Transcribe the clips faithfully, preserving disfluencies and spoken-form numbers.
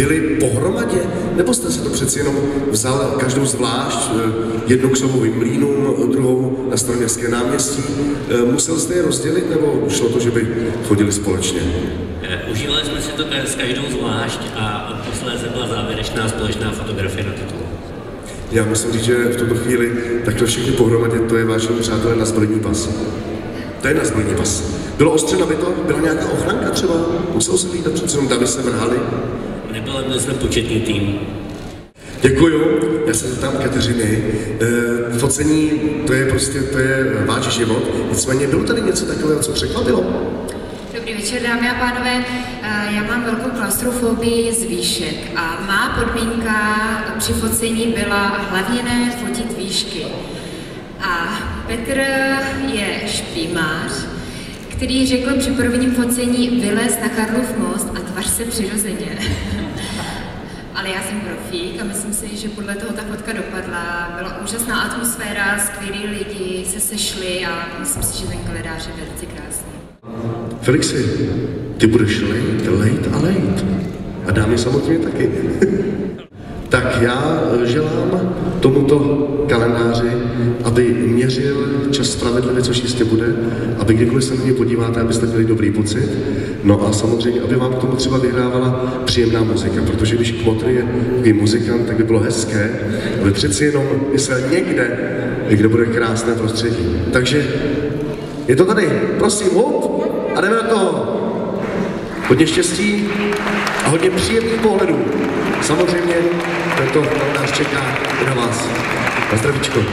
byli pohromadě? Nebo jste se to přeci jenom vzal každou zvlášť, jednu k Somovým mlýnům, druhou na Staroměstské náměstí? Musel jste je rozdělit, nebo šlo to, že by chodili společně? Užívali jsme si to s každou zvlášť a posléze byla závěrečná společná fotografie na titulu. Já musím říct, že v tuto chvíli takhle všichni pohromadě, to je, vážení přátelé, na zbrojní pas. To je na zbrojní pas. Bylo ostře nabito? Byla nějaká ochranka třeba? Musel se lítat, přece jenom davy se vrhali? Nebyl, byli jsme početný tým. Děkuju, já se zeptám Kateřiny. E, focení, to je prostě, to je váš život. Nicméně bylo tady něco takového, co překvapilo? Dobrý večer, dámy a pánové. Já mám velkou klaustrofobii z výšek a má podmínka při focení byla hlavně ne fotit výšky. A Petr je šprýmář, který řekl při prvním focení vylez na Karlov most a tvař se přirozeně. Ale já jsem profík a myslím si, že podle toho ta fotka dopadla. Byla úžasná atmosféra, skvělí lidi se sešli a myslím si, že ten kalendář je velice krásný. Felixi, ty budeš lejt, lejt a lejt. A dámy samozřejmě taky. Tak já želám tomuto kalendáři, aby měřil čas spravedlivě, což jistě bude, aby kdykoliv se na mě podíváte, abyste měli dobrý pocit. No a samozřejmě, aby vám k tomu třeba vyhrávala příjemná muzika, protože když Kmotr je takový muzikant, tak by bylo hezké, aby přeci jenom myslel někde, kde bude krásné prostředí. Takže je to tady, prosím, hop, a jdeme na to. Hodně štěstí a hodně příjemných pohledů. Samozřejmě tento kalendář čeká i na vás. Na zdravíčko.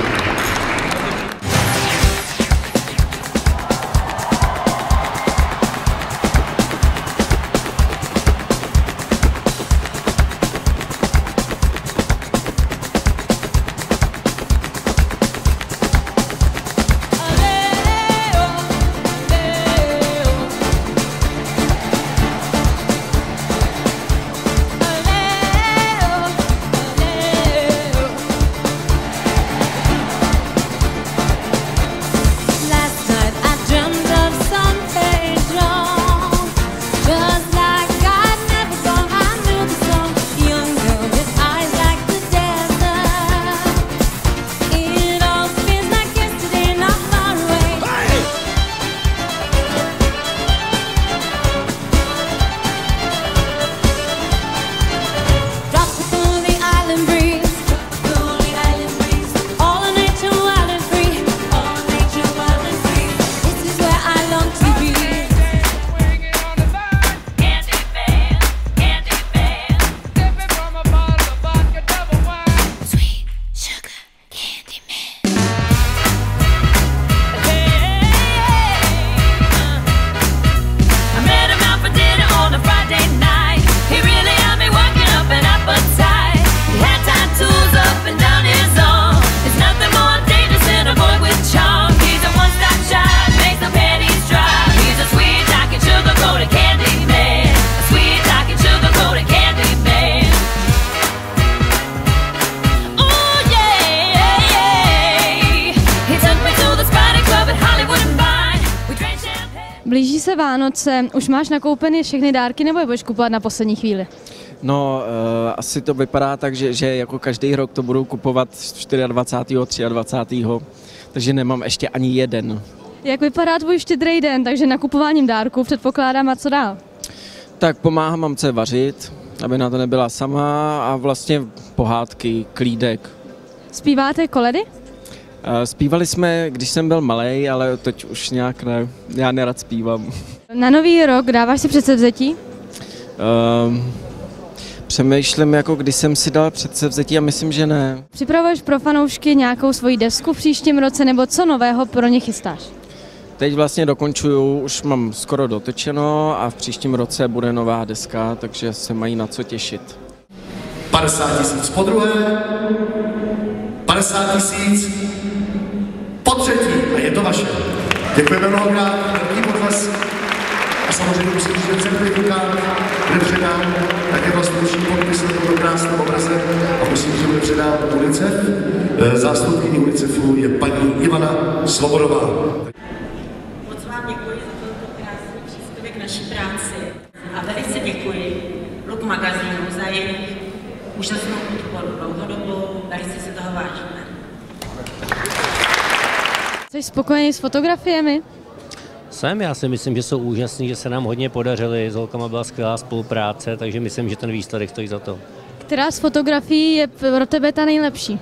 Blíží se Vánoce, už máš nakoupeny všechny dárky nebo je budeš kupovat na poslední chvíli? No, uh, asi to vypadá tak, že, že jako každý rok to budou kupovat dvacátého čtvrtého, dvacátého třiadvacátého takže nemám ještě ani jeden. Jak vypadá tvůj štědrý den, takže nakupováním dárků předpokládám a co dál? Tak pomáhám mamce vařit, aby na to nebyla sama a vlastně pohádky, klídek. Zpíváte koledy? Zpívali jsme, když jsem byl malej, ale teď už nějak ne, já nerad zpívám. Na nový rok dáváš si předsevzetí? Um, přemýšlím, jako když jsem si dal předsevzetí a myslím, že ne. Připravuješ pro fanoušky nějakou svoji desku v příštím roce nebo co nového pro ně chystáš? Teď vlastně dokončuju, už mám skoro dotočeno a v příštím roce bude nová deska, takže se mají na co těšit. padesát tisíc po druhé, padesát tisíc po třetí a je to vaše. Děkujeme mnohokrát, velký potlesk a samozřejmě musím říct, že certifikát bude předán také vlastnější podpis na tomto krásném obraze a musím říct, že bude předán UNICEF. Zástupkyní UNICEFu je paní Ivana Svobodová. Moc vám děkuji za tento krásný příspěvek naší práci a velice děkuji Look magazínu jejich úžasnou podporu dlouhodobou, velice se toho vážíme. Jsi spokojený s fotografiemi? Jsem, já si myslím, že jsou úžasný, že se nám hodně podařili, s holkama byla skvělá spolupráce, takže myslím, že ten výsledek stojí za to. Která z fotografií je pro tebe ta nejlepší?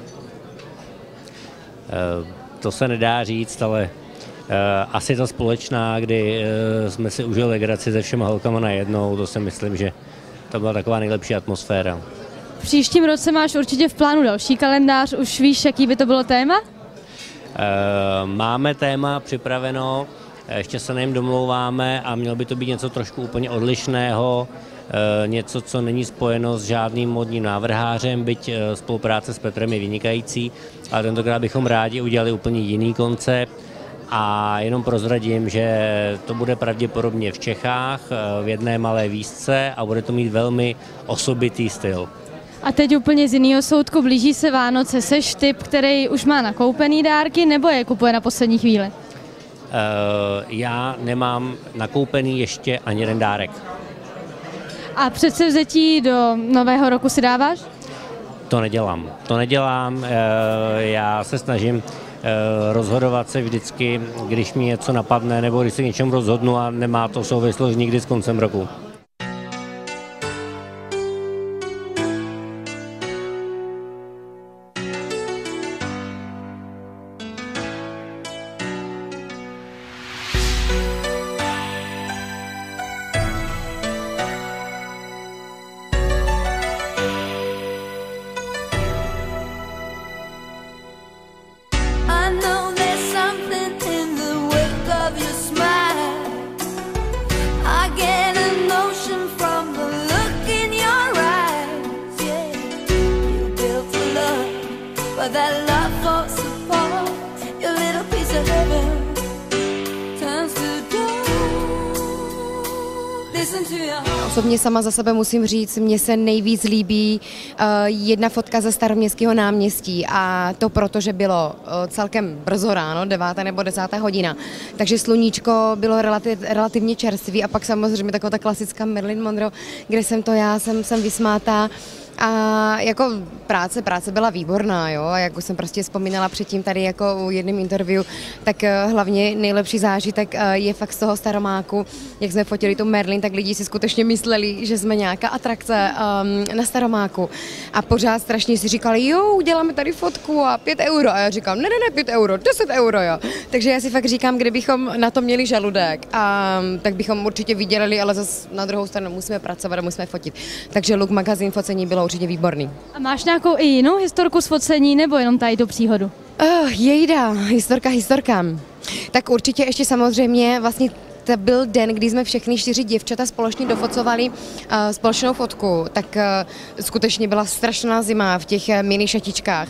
E, to se nedá říct, ale e, asi ta společná, kdy e, jsme si užili legraci se všema holkama najednou, to si myslím, že to byla taková nejlepší atmosféra. V příštím roce máš určitě v plánu další kalendář, už víš, jaký by to bylo téma? E, máme téma připraveno, ještě se na něm domlouváme a mělo by to být něco trošku úplně odlišného, něco, co není spojeno s žádným modním návrhářem, byť spolupráce s Petrem je vynikající, ale tentokrát bychom rádi udělali úplně jiný koncept a jenom prozradím, že to bude pravděpodobně v Čechách, v jedné malé výzce a bude to mít velmi osobitý styl. A teď úplně z jiného soudku, blíží se Vánoce, seš typ, který už má nakoupený dárky nebo je kupuje na poslední chvíli? Já nemám nakoupený ještě ani jeden dárek. A předsevzetí do nového roku si dáváš? To nedělám. To nedělám. Já se snažím rozhodovat se vždycky, když mi něco napadne, nebo když se něčem rozhodnu a nemá to souvislost nikdy s koncem roku. Osobně sama za sebe musím říct, mně se nejvíc líbí uh, jedna fotka ze Staroměstského náměstí a to proto, že bylo uh, celkem brzo ráno, devátá nebo desátá hodina, takže sluníčko bylo relativ, relativně čerstvý a pak samozřejmě taková ta klasická Marilyn Monroe, kde jsem to já, jsem, jsem vysmátá. A jako práce, práce byla výborná, jo, a jak už jsem prostě vzpomínala předtím tady jako u jedním interview, tak hlavně nejlepší zážitek je fakt z toho Staromáku, jak jsme fotili tu Marilyn, tak lidi si skutečně mysleli, že jsme nějaká atrakce um, na Staromáku a pořád strašně si říkali, jo, uděláme tady fotku a pět euro a já říkám, ne, ne, ne, pět euro, deset euro, jo. Takže já si fakt říkám, kdybychom na to měli žaludek, a, tak bychom určitě vydělali, ale zase na druhou stranu musíme pracovat a musíme fotit. Takže Look magazín focení bylo určitě výborný. A máš nějakou i jinou historku z focení, nebo jenom tady tu příhodu? Oh, jejda, historka, historka. Tak určitě ještě samozřejmě vlastně to byl den, kdy jsme všechny čtyři děvčata společně dofocovali uh, společnou fotku, tak uh, skutečně byla strašná zima v těch uh, mini šatičkách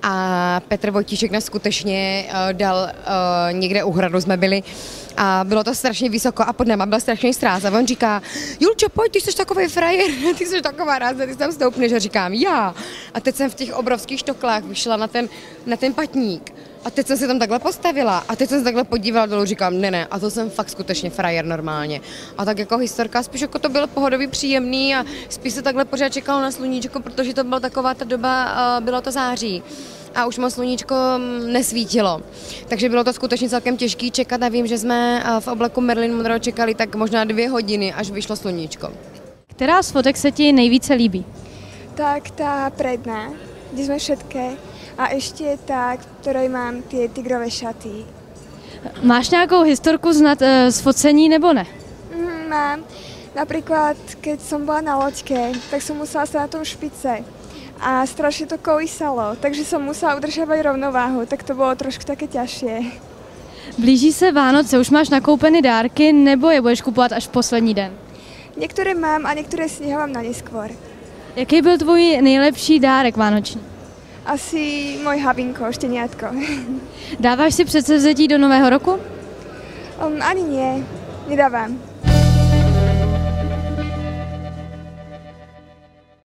a Petr Vojtíšek nás skutečně uh, dal uh, někde u hradu jsme byli a bylo to strašně vysoko a pod náma byl strašný stráz a on říká, Julčo, pojď, ty jsi takový frajer, ty jsi taková ráza, ty tam stoupneš a říkám, já. A teď jsem v těch obrovských štoklách vyšla na ten, na ten patník. A teď jsem se tam takhle postavila a teď jsem se takhle podívala dolů, říkám, ne, ne, a to jsem fakt skutečně frajer normálně. A tak jako historka, spíš jako to bylo pohodový, příjemný a spíš se takhle pořád čekalo na sluníčko, protože to byla taková ta doba, bylo to září. A už moc sluníčko nesvítilo. Takže bylo to skutečně celkem těžký čekat a vím, že jsme v obleku Marilyn Monroe čekali tak možná dvě hodiny, až vyšlo sluníčko. Která z fotek se ti nejvíce líbí? Tak ta predná, kde jsme všetké. A ještě ta, ktorej mám ty tigrové šaty. Máš nějakou historku znát e, z focení nebo ne? Mm, mám. Napríklad, keď som bola na loďke, tak som musela stať na tom špice. A strašne to kolísalo, takže som musela udržovať rovnováhu, tak to bylo trošku také ťažšie. Blíží se Vánoce, už máš nakoupeny dárky, nebo je budeš kupovat až v poslední den? Některé mám a některé si nechám na neskôr. Jaký byl tvůj nejlepší dárek vánoční? Asi můj habinko, štěňátko. Dáváš si předsevzetí do nového roku? Um, ani nie, nedávám.